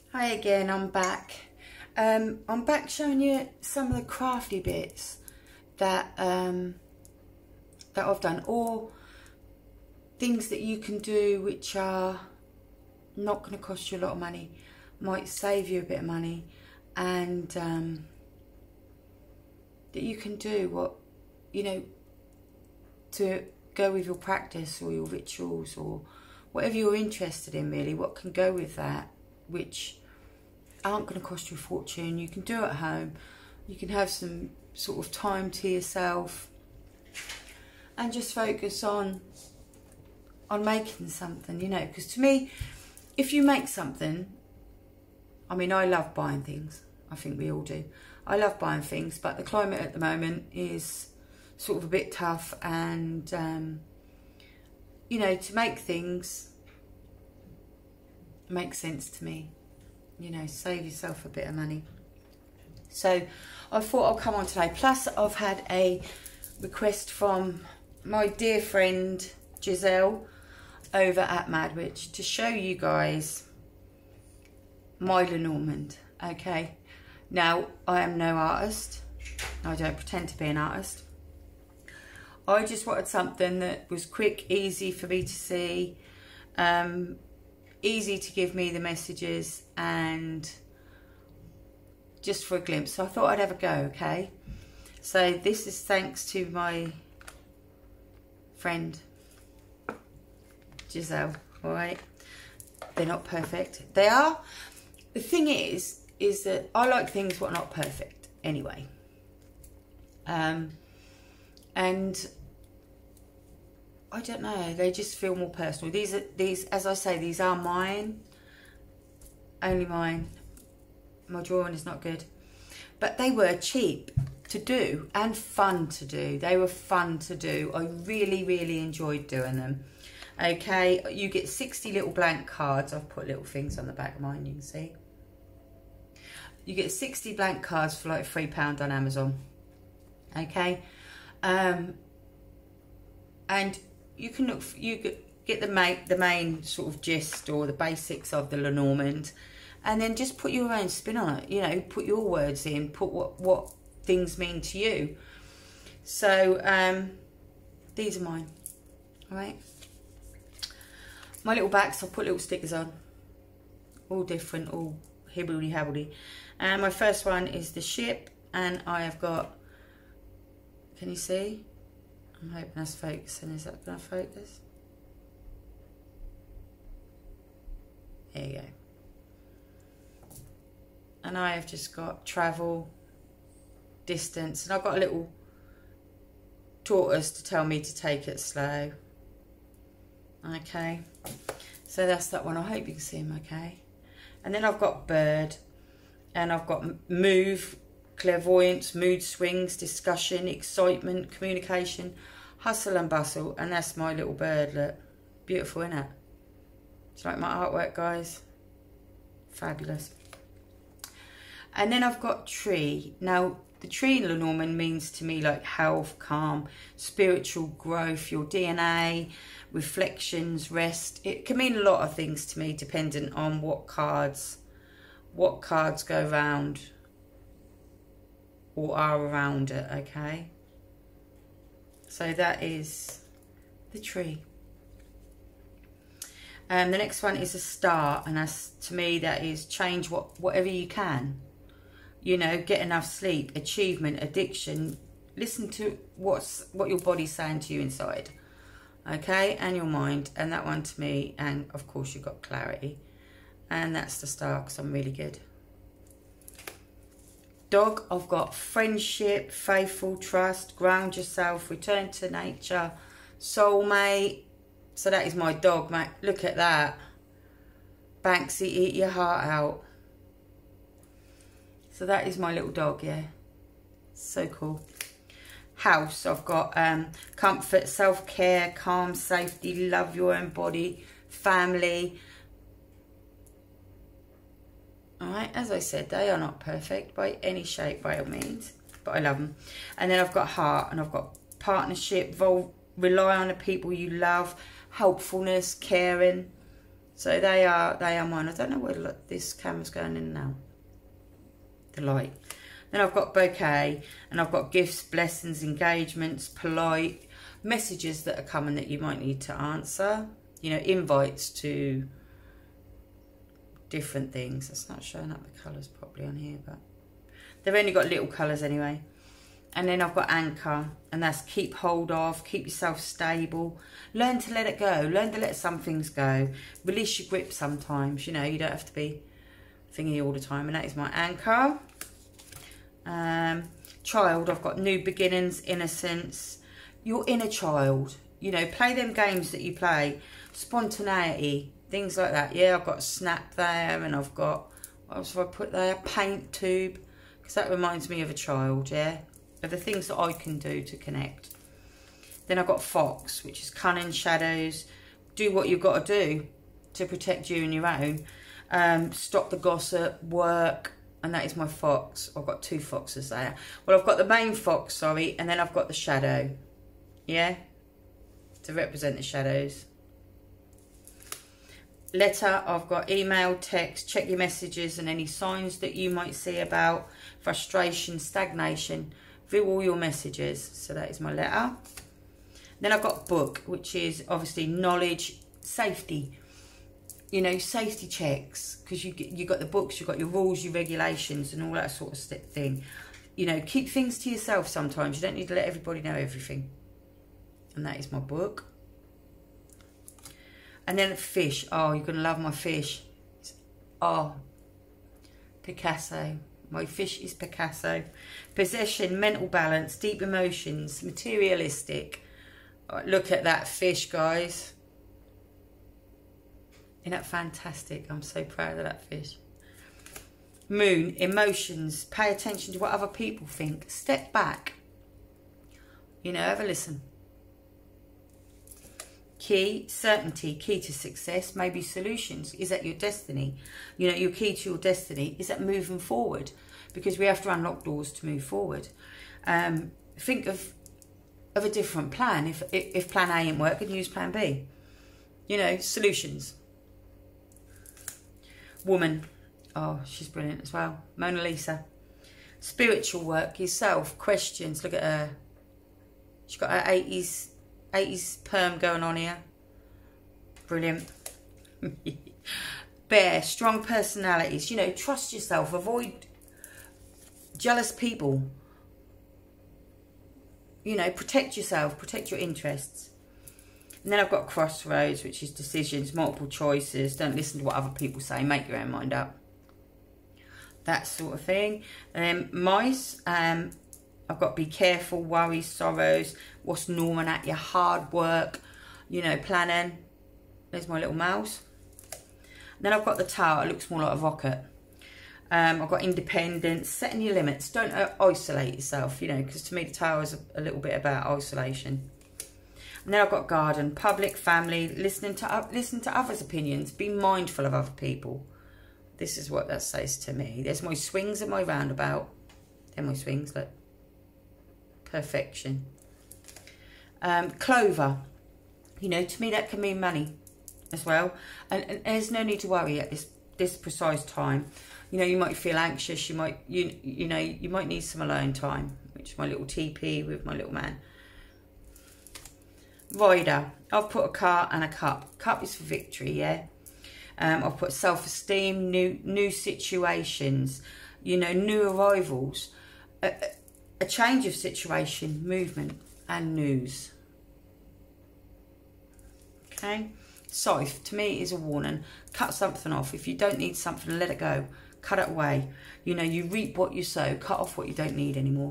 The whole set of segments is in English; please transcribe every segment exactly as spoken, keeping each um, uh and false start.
Hi again, I'm back. Um, I'm back showing you some of the crafty bits that um, that I've done, or things that you can do which are not going to cost you a lot of money, might save you a bit of money, and um, that you can do what, you know, to go with your practice or your rituals or whatever you're interested in, really, what can go with that, which aren't going to cost you a fortune. You can do at home. You can have some sort of time to yourself and just focus on on making something, you know, because to me, if you make something, I mean, I love buying things. I think we all do. I love buying things, but the climate at the moment is sort of a bit tough, and um, you know, to make things makes sense to me. You know, save yourself a bit of money. So I thought I'll come on today. Plus, I've had a request from my dear friend Giselle over at Madwich to show you guys my Lenormand. Okay, now I am no artist. I don't pretend to be an artist. I just wanted something that was quick, easy for me to see, um, easy to give me the messages, and just for a glimpse. So I thought I'd have a go, okay? So this is thanks to my friend Giselle, all right? They're not perfect. They are. The thing is, is that I like things what are not perfect anyway. Um, and I don't know, they just feel more personal. These are, these, as I say, these are mine, only mine. My drawing is not good, but they were cheap to do and fun to do. They were fun to do. I really, really enjoyed doing them. Okay, you get sixty little blank cards. I've put little things on the back of mine, you can see. You get sixty blank cards for like three pounds on Amazon. Okay, um, and you can look, you get the main, the main sort of gist or the basics of the Lenormand, and then just put your own spin on it. You know, put your words in, put what what things mean to you. So um, these are mine. All right. My little backs, I'll put little stickers on, all different, all hibbledy habbledy. And my first one is the ship, and I have got, can you see? I'm hoping that's focusing. Is that going to focus? There you go. And I have just got travel, distance, and I've got a little tortoise to tell me to take it slow. Okay, so that's that one. I hope you can see him okay. And then I've got bird, and I've got move, clairvoyance, mood swings, discussion, excitement, communication, hustle and bustle. And that's my little bird. Look, beautiful, isn't it? Do you like my artwork, guys? Fabulous. And then I've got tree. Now, the tree in Lenormand means to me like health, calm, spiritual growth, your D N A, reflections, rest. It can mean a lot of things to me, dependent on what cards, what cards go round or are around it. Okay. So that is the tree. And the next one is a star, and that's, to me, that is change what whatever you can. You know, get enough sleep, achievement, addiction. Listen to what's what your body's saying to you inside, okay, and your mind. And that one to me, and of course you've got clarity, and that's the star because I'm really good. Dog, I've got friendship, faithful, trust, ground yourself, return to nature, soulmate. So that is my dog, mate. Look at that. Banksy, eat your heart out. So that is my little dog, yeah. So cool. House, I've got um, comfort, self-care, calm, safety, love your own body, family. All right, as I said, they are not perfect by any shape, by all means, but I love them. And then I've got heart, and I've got partnership, rely on the people you love, helpfulness, caring. So they are they are mine. I don't know where this camera's going in now. The light. Then I've got bouquet, and I've got gifts, blessings, engagements, polite, messages that are coming that you might need to answer. You know, invites to different things. It's not showing up the colours properly on here, but they've only got little colours anyway. And then I've got anchor, and that's keep hold of, keep yourself stable, learn to let it go, learn to let some things go, release your grip sometimes, you know, you don't have to be thingy all the time. And that is my anchor. Um, child, I've got new beginnings, innocence, your inner child, you know, play them games that you play, spontaneity, things like that. Yeah, I've got snap there, and I've got, what else have I put there, paint tube, because that reminds me of a child, yeah, of the things that I can do to connect. Then I've got fox, which is cunning, shadows, do what you've got to do to protect you and your own, um, stop the gossip, work, and that is my fox. I've got two foxes there. Well, I've got the main fox, sorry, and then I've got the shadow, yeah, to represent the shadows. Letter, I've got email, text, check your messages and any signs that you might see about frustration, stagnation, view all your messages. So that is my letter. Then I've got book, which is obviously knowledge, safety, you know, safety checks, because you you got the books, you've got your rules, your regulations and all that sort of thing. You know, keep things to yourself sometimes. You don't need to let everybody know everything. And that is my book. And then fish. Oh, you're going to love my fish. It's, oh, Picasso. My fish is Picasso. Possession, mental balance, deep emotions, materialistic. Oh, look at that fish, guys. Isn't that fantastic? I'm so proud of that fish. Moon, emotions. Pay attention to what other people think. Step back. You know, have a listen. Key, certainty, key to success, maybe solutions. Is that your destiny? You know, your key to your destiny is that moving forward, because we have to unlock doors to move forward. Um, think of of a different plan. If, if plan A ain't working, use plan B. You know, solutions. Woman. Oh, she's brilliant as well. Mona Lisa. Spiritual work, yourself, questions. Look at her. She's got her eighties... eighties perm going on here. Brilliant. Bear, strong personalities. You know, trust yourself. Avoid jealous people. You know, protect yourself. Protect your interests. And then I've got crossroads, which is decisions, multiple choices. Don't listen to what other people say. Make your own mind up. That sort of thing. And then mice. Um... I've got be careful, worries, sorrows, what's gnawing at you, hard work, you know, planning. There's my little mouse. And then I've got the tower. It looks more like a rocket. Um, I've got independence, setting your limits. Don't uh, isolate yourself, you know, because to me the tower is a, a little bit about isolation. And then I've got garden, public, family, listening to uh, listen to others' opinions. Be mindful of other people. This is what that says to me. There's my swings and my roundabout. They're my swings, look. Perfection. Um, clover, you know, to me that can mean money as well, and, and there's no need to worry at this this precise time. You know, you might feel anxious, you might you you know you might need some alone time, which is my little teepee with my little man. Rider, I've put a car and a cup. Cup is for victory, yeah. um, I've put self-esteem, new new situations, you know, new arrivals, a, a change of situation, movement and news. Okay, scythe to me is a warning. Cut something off. If you don't need something, let it go. Cut it away. You know, you reap what you sow. Cut off what you don't need anymore.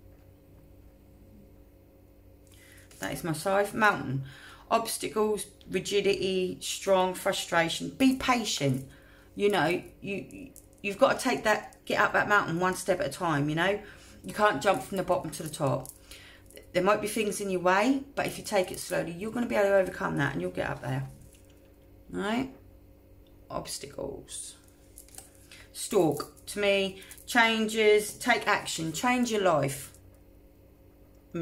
That is my scythe. Mountain. Obstacles, rigidity, strong, frustration. Be patient. You know, you, you've got to take that, get up that mountain one step at a time, you know. You can't jump from the bottom to the top. There might be things in your way, but if you take it slowly, you're going to be able to overcome that and you'll get up there. All right? Obstacles. Stalk. To me, changes, take action, change your life.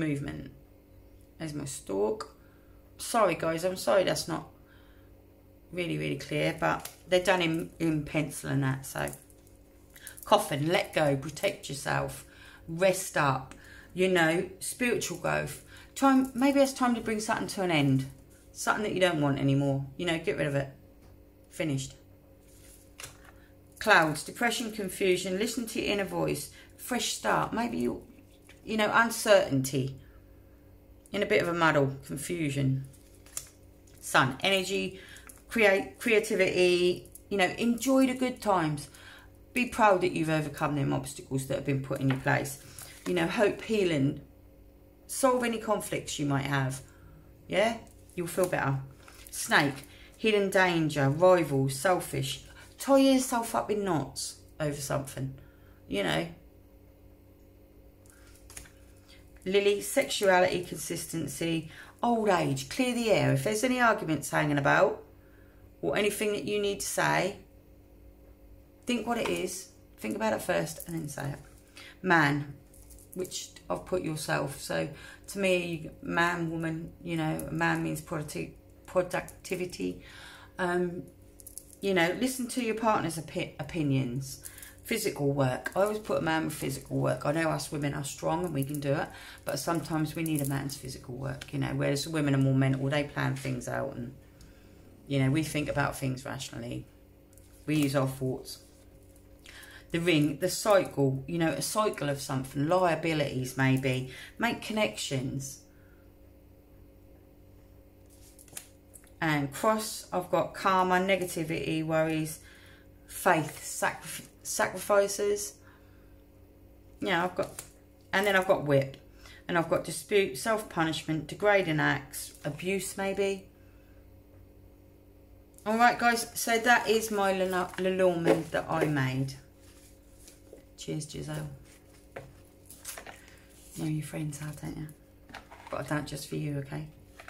Movement. There's my stalk. Sorry, guys. I'm sorry that's not really, really clear, but they're done in, in pencil and that. So, coffin, let go, protect yourself, rest up, you know, spiritual growth. Time, maybe it's time to bring something to an end. Something that you don't want anymore. You know, get rid of it. Finished. Clouds, depression, confusion, listen to your inner voice, fresh start. Maybe you, you know, uncertainty. In a bit of a muddle, confusion. Sun, energy, create creativity, you know, enjoy the good times. Be proud that you've overcome them obstacles that have been put in your place. You know, hope, healing, solve any conflicts you might have. Yeah, you'll feel better. Snake, hidden danger, rivals, selfish. Tie yourself up in knots over something, you know. Lily, sexuality, consistency, old age, clear the air. If there's any arguments hanging about or anything that you need to say, think what it is. Think about it first and then say it. Man, which I've put yourself. So to me, man, woman, you know, man means producti productivity. Um, you know, listen to your partner's opi opinions. Physical work. I always put a man with physical work. I know us women are strong and we can do it, but sometimes we need a man's physical work, you know, whereas women are more mental. They plan things out and, you know, we think about things rationally. We use our thoughts. The ring, the cycle, you know, a cycle of something, liabilities maybe. Make connections. And cross, I've got karma, negativity, worries, faith, sacrifice. Sacrifices, yeah, I've got, and then I've got whip, and I've got dispute, self-punishment, degrading acts, abuse maybe. All right, guys, so that is my Lenormand that I made. Cheers, Giselle. You know your friends are, don't you? But I've done it just for you, okay?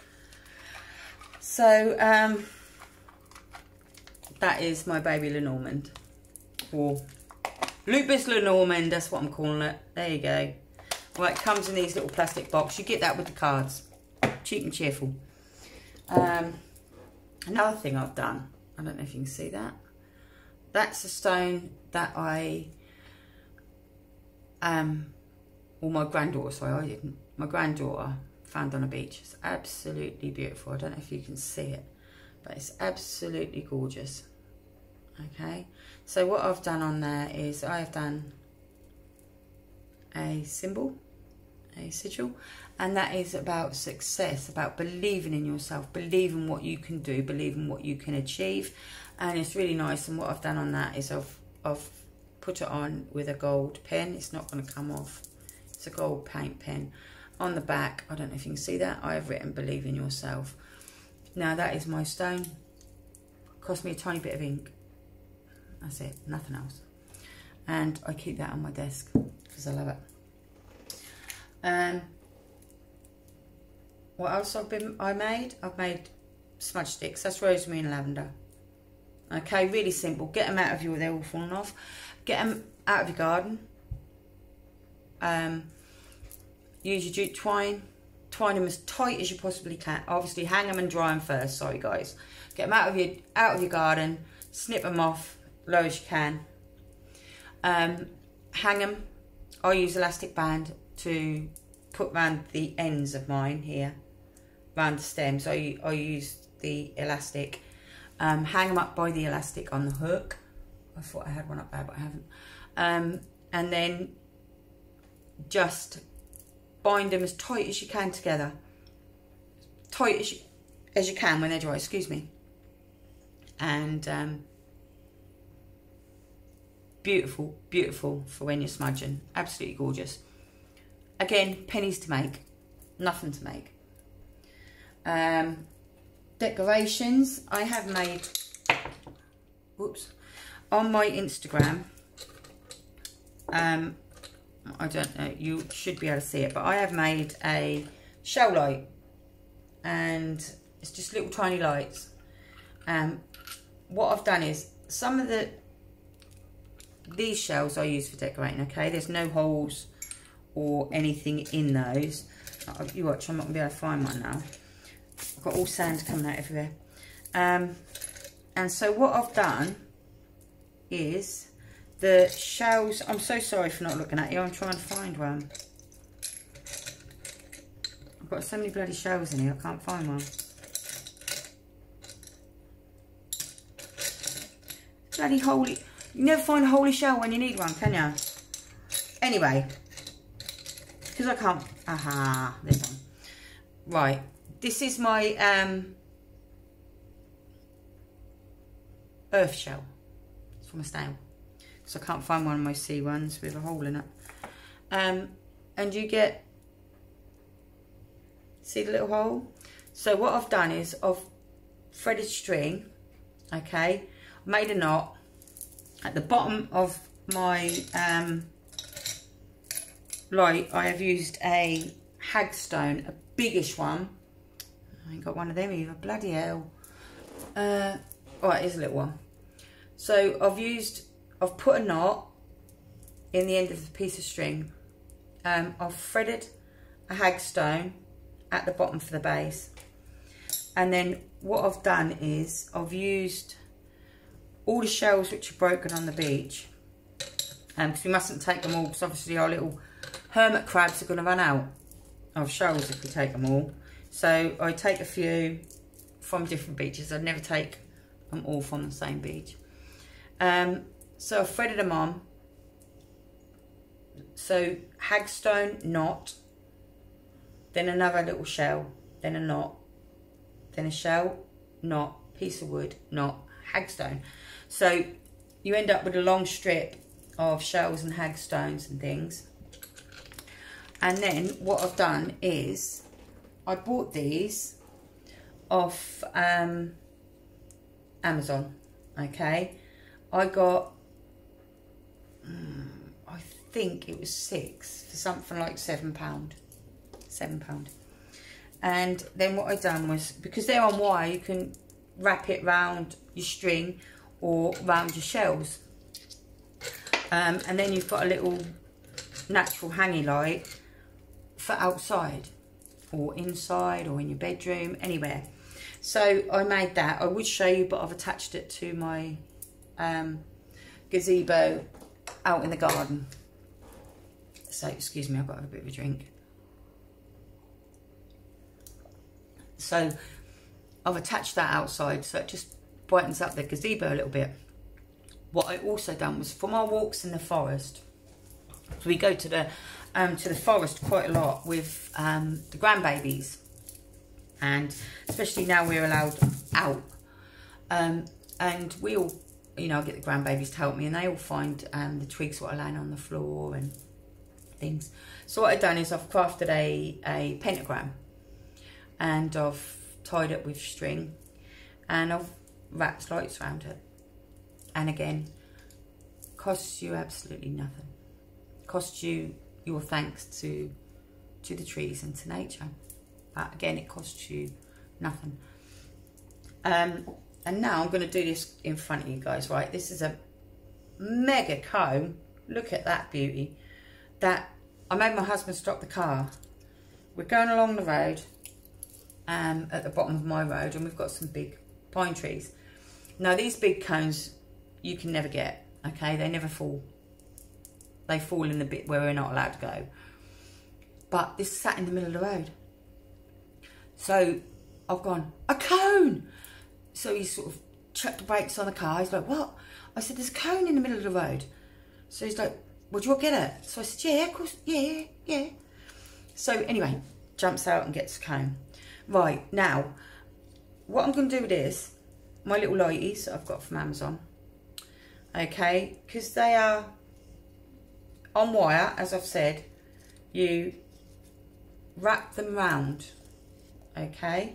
So, um, that is my baby Lenormand. Or Lupus Lenormand, that's what I'm calling it. There you go. Right, it comes in these little plastic box. You get that with the cards. Cheap and cheerful. Um, another thing I've done, I don't know if you can see that. That's a stone that I, um, well, my granddaughter, sorry, I didn't. My granddaughter found on a beach. It's absolutely beautiful. I don't know if you can see it, but it's absolutely gorgeous. Okay, so what I've done on there is I've done a symbol, a sigil, and that is about success, about believing in yourself, believing what you can do, believing what you can achieve. And it's really nice. And what I've done on that is I've, I've put it on with a gold pen. It's not going to come off. It's a gold paint pen. On the back, I don't know if you can see that, I have written believe in yourself. Now that is my stone. Cost me a tiny bit of ink. That's it, nothing else. And I keep that on my desk because I love it. Um, what else I've been I made? I've made smudge sticks. That's rosemary and lavender. Okay, really simple. Get them out of you, they're all falling off. Get them out of your garden. Um, use your jute twine. Twine them as tight as you possibly can. Obviously, hang them and dry them first. Sorry, guys. Get them out of your out of your garden. Snip them off low as you can. Um, hang them. I use elastic band to put around the ends of mine here, around the stems. I I use the elastic. Um, hang them up by the elastic on the hook. I thought I had one up there, but I haven't. Um, and then just bind them as tight as you can together. Tight as you, as you can when they're dry, excuse me. And um, beautiful, beautiful for when you're smudging. Absolutely gorgeous. Again, pennies to make. Nothing to make. Um, decorations. I have made, whoops, on my Instagram. Um, I don't know, you should be able to see it, but I have made a shell light, and it's just little tiny lights. Um, what I've done is, some of the, these shells I use for decorating, okay? There's no holes or anything in those. You watch, I'm not going to be able to find one now. I've got all sand coming out everywhere. Um, and so what I've done is the shells. I'm so sorry for not looking at you. I'm trying to find one. I've got so many bloody shells in here. I can't find one. Bloody holy. You never find a holy shell when you need one, can you? Anyway. Because I can't. Aha. There's one. Right. This is my um, earth shell. It's from a snail. So I can't find one of my sea ones with a hole in it. Um, and you get, see the little hole? So what I've done is I've threaded string, okay, made a knot at the bottom of my um, light. I have used a hagstone, a biggish one. I ain't got one of them either, bloody hell. Uh, right, here's a little one. So I've used, I've put a knot in the end of the piece of string. Um, I've threaded a hagstone at the bottom for the base. And then what I've done is I've used all the shells which are broken on the beach. Um, because we mustn't take them all, because obviously our little hermit crabs are going to run out of shells if we take them all. So I take a few from different beaches. I never take them all from the same beach. Um, so I've threaded them on. So hagstone, knot, then another little shell, then a knot, then a shell, knot, piece of wood, knot, hagstone. So you end up with a long strip of shells and hagstones and things. And then what I've done is I bought these off um, Amazon, okay. I got, um, I think it was six for something like seven pound, seven pound. And then what I done was, because they're on wire, you can wrap it round your string or round your shells. Um, and then you've got a little natural hanging light for outside or inside or in your bedroom, anywhere. So I made that. I would show you, but I've attached it to my um, gazebo out in the garden. So excuse me, I've got a bit of a drink. So I've attached that outside, so it just brightens up the gazebo a little bit. What I also done was, from our walks in the forest, so we go to the um, to the forest quite a lot with um, the grandbabies, and especially now we're allowed out, um, and we all, you know, I get the grandbabies to help me, and they all find um, the twigs that are laying on the floor and things. So what I've done is I've crafted a, a pentagram, and I've tied it with string, and I've wrapped lights around it. And again, costs you absolutely nothing. Costs you your thanks to to the trees and to nature. But again, it costs you nothing. Um, and now I'm going to do this in front of you guys, right? This is a mega comb. Look at that beauty. That I made my husband stop the car. We're going along the road, um, at the bottom of my road, and we've got some big pine trees. Now these big cones you can never get, okay? They never fall. They fall in the bit where we're not allowed to go. But this sat in the middle of the road. So I've gone, a cone! So he sort of chucked the brakes on the car. He's like, what? I said, there's a cone in the middle of the road. So he's like, well, do you want to get it? So I said, yeah, of course, yeah, yeah. So anyway, jumps out and gets a cone. Right, now, what I'm going to do with this, my little lighties that I've got from Amazon, okay, because they are on wire, as I've said, you wrap them round, okay,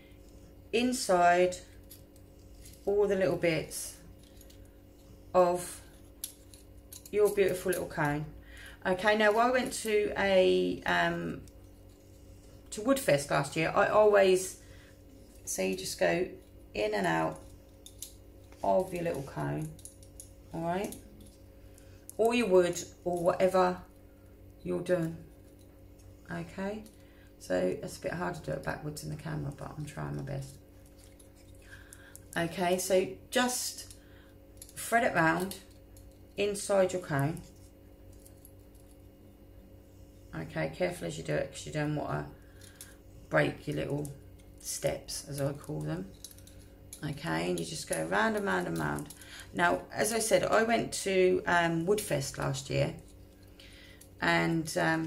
inside all the little bits of your beautiful little cone. Okay, now I went to a um, to Woodfest last year. I always, so you just go in and out of your little cone, all right, or your wood, or whatever you're doing. Okay, so it's a bit hard to do it backwards in the camera, but I'm trying my best. Okay, so just thread it round inside your cone. Okay, careful as you do it, because you don't want to break your little steps, as I call them. Okay, and you just go round and round and round. Now, as I said, I went to um, Woodfest last year, and um,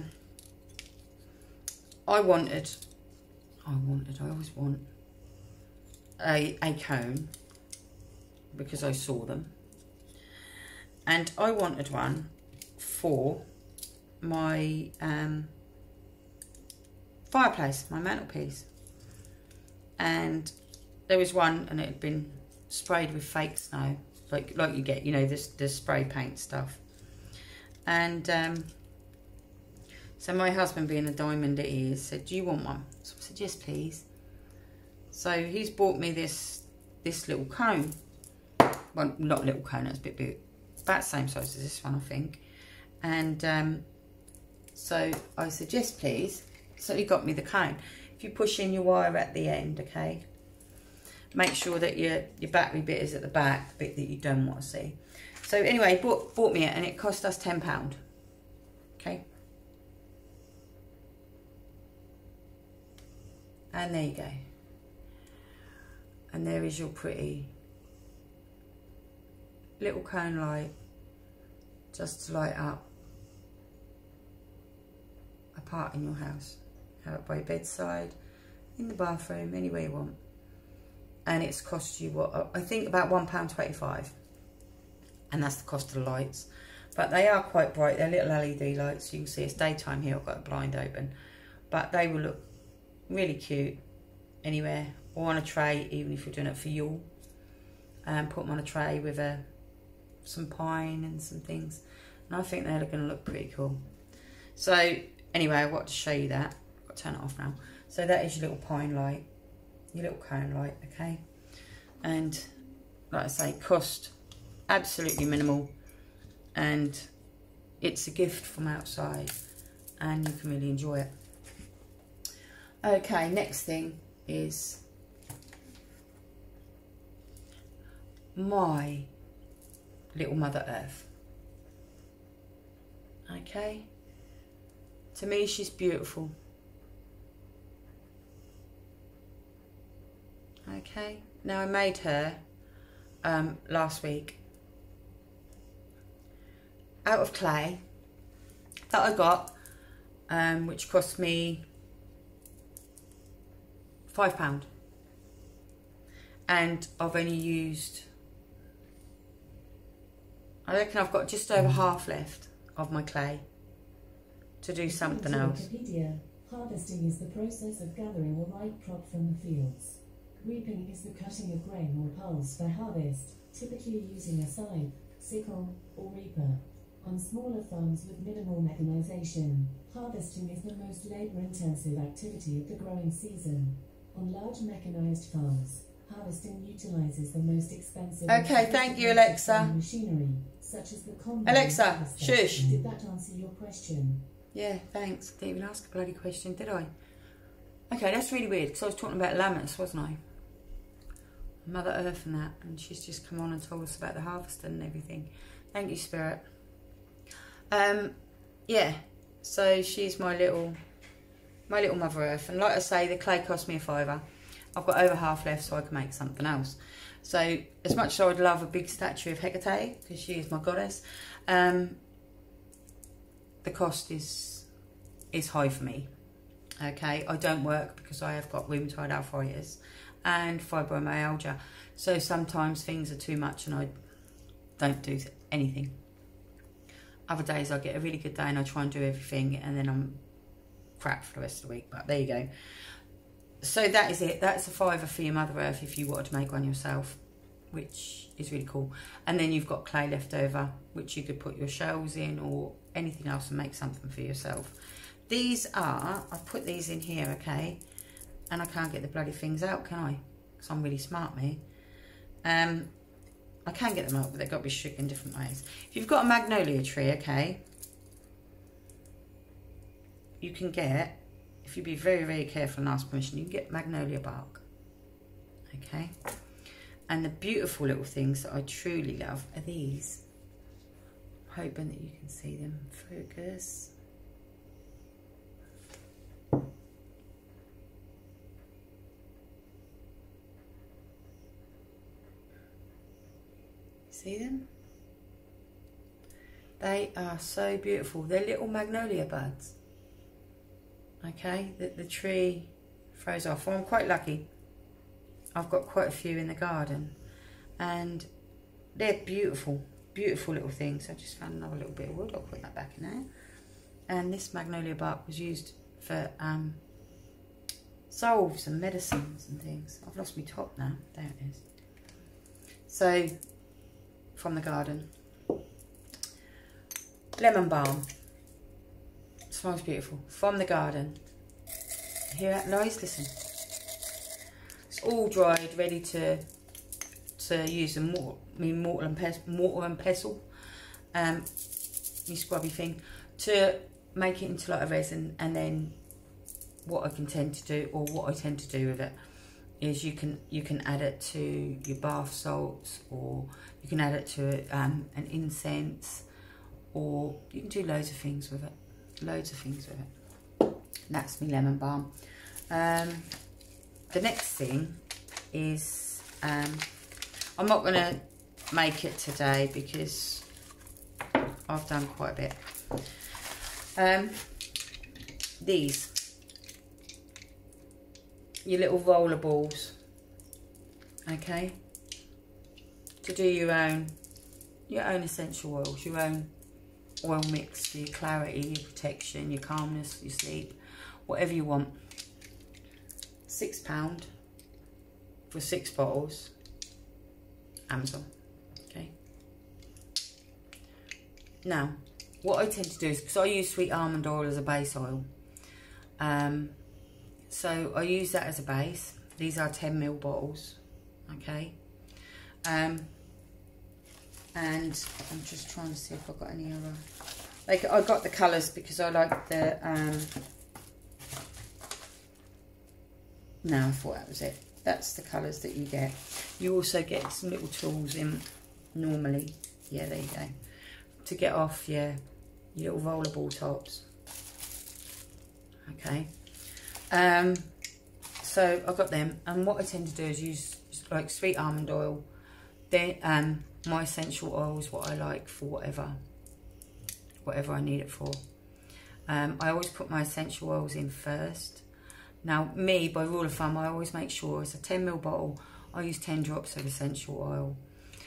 I wanted, I wanted, I always want a, a cone, because I saw them, and I wanted one for my um, fireplace, my mantelpiece, and there was one and it had been sprayed with fake snow, like like you get, you know, this the spray paint stuff. And um, so my husband, being the diamond that he is, said, do you want one? So I said, yes please. So he's bought me this this little cone. Well, not a little cone, it's a bit big, about the same size as this one, I think. And um, so I said, yes please. So he got me the cone. If you push in your wire at the end, okay, make sure that your, your battery bit is at the back, the bit that you don't want to see. So anyway, bought, bought me it, and it cost us ten pounds. Okay. And there you go. And there is your pretty little cone light, just to light up a part in your house. Have it by your bedside, in the bathroom, anywhere you want. And it's cost you, what, I think about one pound twenty-five. And that's the cost of the lights. But they are quite bright. They're little L E D lights. You can see it's daytime here. I've got the blind open. But they will look really cute anywhere. Or on a tray, even if you're doing it for Yule. And put them on a tray with a, some pine and some things. And I think they're going to look pretty cool. So, anyway, I want to show you that. I've got to turn it off now. So that is your little pine light. Your little cone light, okay? And like I say, cost absolutely minimal, and it's a gift from outside, and you can really enjoy it. Okay, next thing is my little Mother Earth. Okay, to me she's beautiful. Okay, now I made her um, last week out of clay that I got, um, which cost me five pounds, and I've only used, I reckon I've got just over half left of my clay to do something else. Wikipedia, harvesting is the process of gathering a ripe crop from the fields. Reaping is the cutting of grain or pulse for harvest, typically using a scythe, sickle, or reaper. On smaller farms with minimal mechanization, harvesting is the most labor-intensive activity of the growing season. On large mechanized farms, harvesting utilizes the most expensive... Okay, thank you, Alexa. ...machinery, such as the combine. Alexa, shush. Did that answer your question? Yeah, thanks. I didn't even ask a bloody question, did I? Okay, that's really weird, because I was talking about lammas, wasn't I? Mother Earth and that, and she's just come on and told us about the harvesting and everything. Thank you, Spirit. Um, yeah, so she's my little, my little Mother Earth, and like I say, the clay cost me a fiver. I've got over half left, so I can make something else. So, as much as I would love a big statue of Hecate, because she is my goddess, um, the cost is is high for me. Okay, I don't work because I have got rheumatoid arthritis and fibromyalgia, so sometimes things are too much and I don't do anything. Other days I get a really good day and I try and do everything, and then I'm crap for the rest of the week, but there you go. So that is it. That's a fiver for your Mother Earth if you wanted to make one yourself, which is really cool. And then you've got clay left over, which you could put your shells in or anything else and make something for yourself. These are, I've put these in here, okay, and I can't get the bloody things out, can I? Because I'm really smart, me. Um, I can get them out, but they've got to be shook in different ways. If you've got a magnolia tree, okay, you can get, if you be very, very careful and ask permission, you can get magnolia bark, okay? And the beautiful little things that I truly love are these. Hoping that you can see them. Focus. See them? They are so beautiful. They're little magnolia buds. Okay, that the tree throws off. Well, I'm quite lucky. I've got quite a few in the garden, and they're beautiful, beautiful little things. I just found another little bit of wood. I'll put that back in there. And this magnolia bark was used for um, salves and medicines and things. I've lost my top now. There it is. So, from the garden. Lemon balm. Smells beautiful. From the garden. Hear that noise? Listen. It's all dried, ready to to use a mortar, me mortar and pestle, mortar and pestle, um, me scrubby thing, to make it into like a resin. And then what I can tend to do, or what I tend to do with it, is you can you can add it to your bath salts, or you can add it to um, an incense, or you can do loads of things with it. Loads of things with it. That's my lemon balm. Um, the next thing is, um, I'm not going to make it today because I've done quite a bit. Um, these, your little roller balls, okay, to do your own, your own essential oils, your own oil mix for your clarity, your protection, your calmness, your sleep, whatever you want. Six pound for six bottles. Amazon. Okay. Now, what I tend to do is, because I use sweet almond oil as a base oil, um, so I use that as a base. These are ten mil bottles. Okay. Um. And I'm just trying to see if I've got any other. Like, I got the colours because I like the. Um, no, I thought that was it. That's the colours that you get. You also get some little tools in normally. Yeah, there you go. To get off your, your little rollerball tops. Okay. Um. So I got them, and what I tend to do is use like sweet almond oil. Then um. my essential oil is what I like for whatever whatever I need it for. um, I always put my essential oils in first. Now me, by rule of thumb, I always make sure it's a ten mil bottle. I use ten drops of essential oil.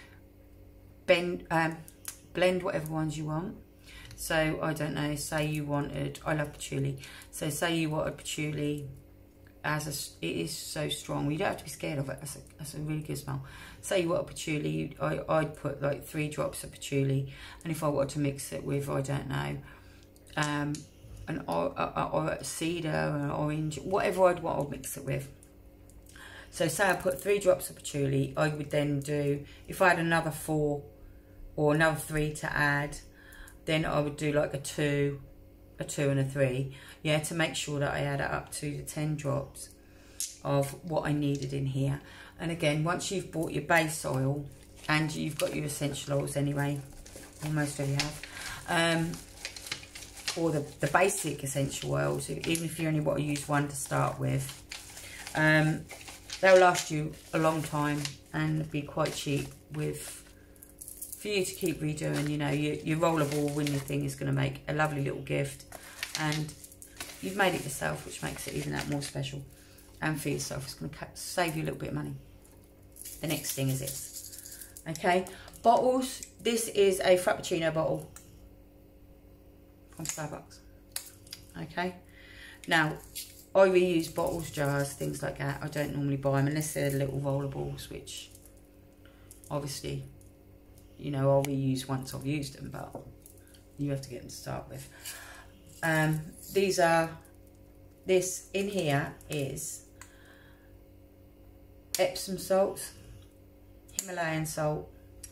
Bend, um, blend whatever ones you want. So I don't know, say you wanted, I love patchouli, so say you wanted patchouli as a, it is so strong, you don't have to be scared of it. That's a, that's a really good smell. Say you want a patchouli, I, I'd put like three drops of patchouli, and if I wanted to mix it with, I don't know, um, an or, or, or a cedar or an orange, whatever I'd want, I'd mix it with. So say I put three drops of patchouli, I would then do, if I had another four or another three to add, then I would do like a two, a two and a three, yeah, to make sure that I add it up to the ten drops of what I needed in here. And again, once you've bought your base oil, and you've got your essential oils anyway, or most of you have, um, or the, the basic essential oils, even if you only want to use one to start with, um, they'll last you a long time and be quite cheap with, for you to keep redoing. You know, your, your rollerball winning thing is going to make a lovely little gift, and you've made it yourself, which makes it even that more special. And for yourself, it's going to save you a little bit of money. The next thing is this. Okay, bottles. This is a Frappuccino bottle from Starbucks. Okay, now I reuse bottles, jars, things like that. I don't normally buy them unless they're little rollables, which obviously, you know, I'll reuse once I've used them, but you have to get them to start with. Um, these are, this in here is Epsom salts, Himalayan salt,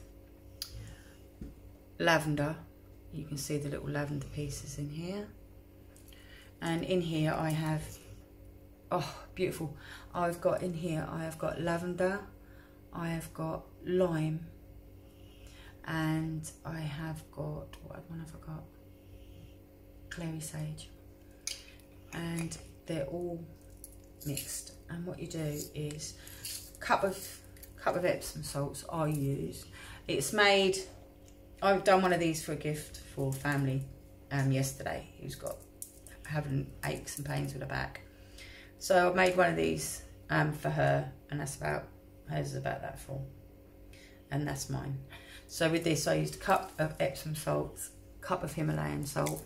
lavender. You can see the little lavender pieces in here. And in here I have, oh, beautiful. I've got in here, I have got lavender, I have got lime, and I have got, what one have I got? Clary sage. And they're all mixed. And what you do is cup of cup of Epsom salts I use. It's made, I've done one of these for a gift for family um, yesterday who's got having aches and pains with her back. So I made one of these um, for her, and that's about, hers is about that full, and that's mine. So with this I used a cup of Epsom salts, cup of Himalayan salt,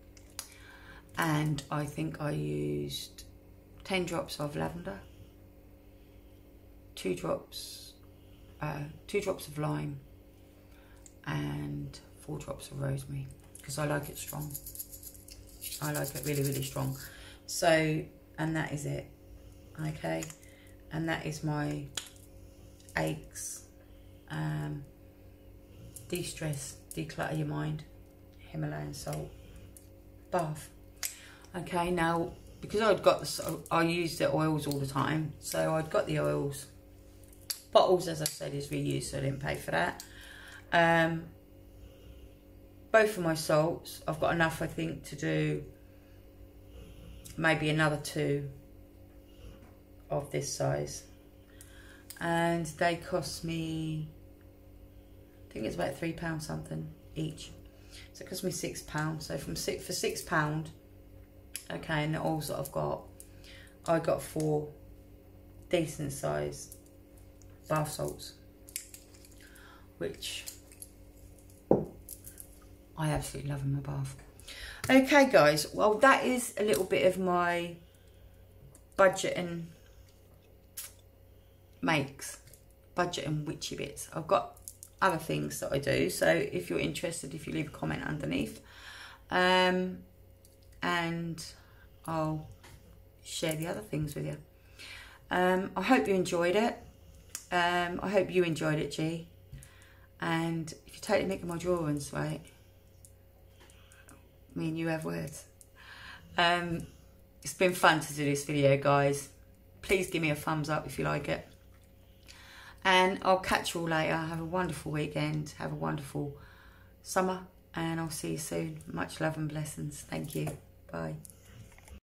and I think I used ten drops of lavender, two drops, uh, two drops of lime, and four drops of rosemary, because I like it strong. I like it really, really strong. So, and that is it, okay? And that is my aches, um, de-stress, declutter your mind, Himalayan salt bath. Okay, now, because I'd got the, I use the oils all the time, so I'd got the oils. Bottles, as I said, is reused, so I didn't pay for that. Um, both of my salts, I've got enough, I think, to do maybe another two of this size. And they cost me, I think it's about three pounds something each. So it cost me six pounds. So from six for six pound, okay, and the oils that I've got, I got four decent size bath salts, which I absolutely love in my bath. Okay, guys, well, that is a little bit of my budget and makes, budget and witchy bits. I've got other things that I do, so if you're interested, if you leave a comment underneath, um, and I'll share the other things with you. Um, I hope you enjoyed it. Um, I hope you enjoyed it, G. And if you take a look at my drawings, right, me and you have words. Um, it's been fun to do this video, guys. Please give me a thumbs up if you like it. And I'll catch you all later. Have a wonderful weekend. Have a wonderful summer. And I'll see you soon. Much love and blessings. Thank you. Bye.